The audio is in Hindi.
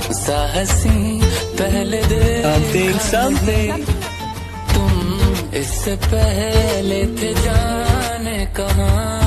साहसी पहले देख something तुम इससे पहले थे जाने कहाँ।